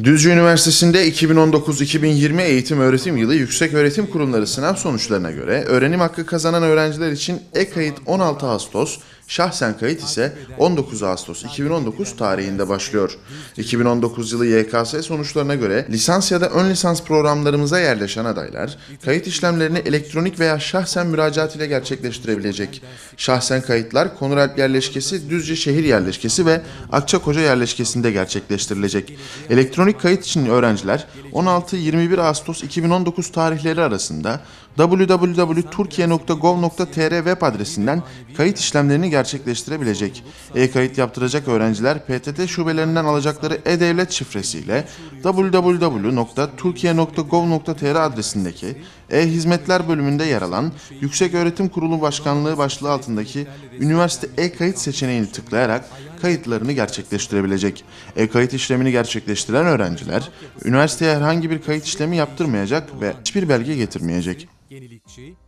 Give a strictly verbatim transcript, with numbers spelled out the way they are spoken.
Düzce Üniversitesi'nde iki bin on dokuz iki bin yirmi eğitim öğretim yılı yükseköğretim kurumları sınav sonuçlarına göre öğrenim hakkı kazanan öğrenciler için e-kayıt on altı Ağustos, şahsen kayıt ise on dokuz Ağustos iki bin on dokuz tarihinde başlıyor. iki bin on dokuz yılı Y K S sonuçlarına göre lisans ya da ön lisans programlarımıza yerleşen adaylar, kayıt işlemlerini elektronik veya şahsen müracaat ile gerçekleştirebilecek. Şahsen kayıtlar Konuralp Yerleşkesi, Düzce Şehir Yerleşkesi ve Akçakoca Yerleşkesi'nde gerçekleştirilecek. Elektronik kayıt için öğrenciler on altı yirmi bir Ağustos iki bin on dokuz tarihleri arasında w w w nokta turkiye nokta gov nokta t r web adresinden kayıt işlemlerini gerçekleştirebilecek. E-kayıt yaptıracak öğrenciler P T T şubelerinden alacakları e-devlet şifresiyle w w w nokta turkiye nokta gov nokta t r adresindeki e-hizmetler bölümünde yer alan Yükseköğretim Kurulu Başkanlığı başlığı altındaki üniversite e-kayıt seçeneğini tıklayarak kayıtlarını gerçekleştirebilecek. E-kayıt işlemini gerçekleştiren öğrenciler üniversiteye herhangi bir kayıt işlemi yaptırmayacak ve hiçbir belge getirmeyecek. Yenilikçi,